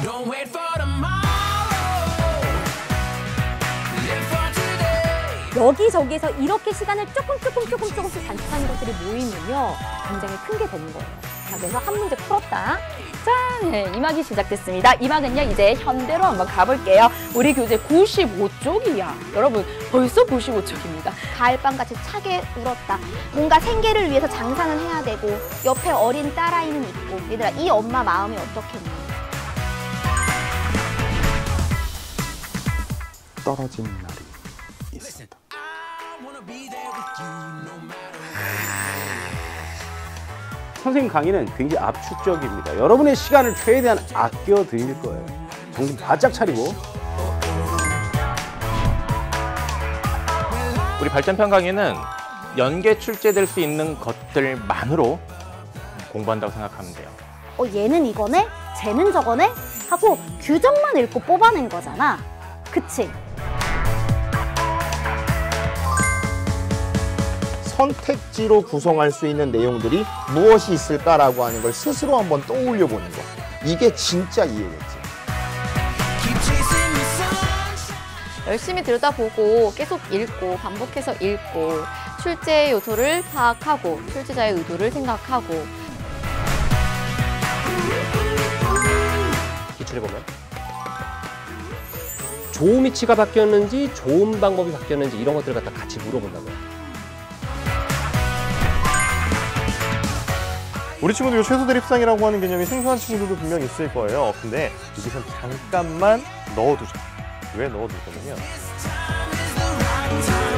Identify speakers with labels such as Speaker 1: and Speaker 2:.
Speaker 1: 여기저기에서 이렇게 시간을 조금씩 단축하는 것들이 모이면요, 굉장히 큰 게 되는 거예요. 자, 그래서 한 문제 풀었다.
Speaker 2: 자, 네, 2막이 시작됐습니다. 2막은요, 이제 현대로 한번 가볼게요. 우리 교재 95쪽이야. 여러분, 벌써 95쪽입니다.
Speaker 3: 가을밤같이 차게 울었다. 뭔가 생계를 위해서 장사는 해야 되고 옆에 어린 딸아이는 있고. 얘들아, 이 엄마 마음이 어떻겠니?
Speaker 4: 떨어진 날이 있습니다.
Speaker 5: 선생님 강의는 굉장히 압축적입니다. 여러분의 시간을 최대한 아껴 드릴 거예요. 정신 바짝 차리고.
Speaker 6: 우리 발전편 강의는 연계 출제될 수 있는 것들만으로 공부한다고 생각하면 돼요.
Speaker 1: 얘는 이거네? 쟤는 저거네? 하고 규정만 읽고 뽑아낸 거잖아. 그치?
Speaker 4: 선택지로 구성할 수 있는 내용들이 무엇이 있을까라고 하는 걸 스스로 한번 떠올려 보는 거. 이게 진짜 이해겠지.
Speaker 2: 열심히 들여다보고 계속 읽고 반복해서 읽고 출제 요소를 파악하고 출제자의 의도를 생각하고.
Speaker 7: 기출해 보면 좋은 위치가 바뀌었는지 좋은 방법이 바뀌었는지 이런 것들을 갖다 같이 물어본다고요.
Speaker 8: 우리 친구들 최소 대립상이라고 하는 개념이 생소한 친구들도 분명 있을 거예요. 근데 여기선 잠깐만 넣어두자. 왜 넣어두냐면요.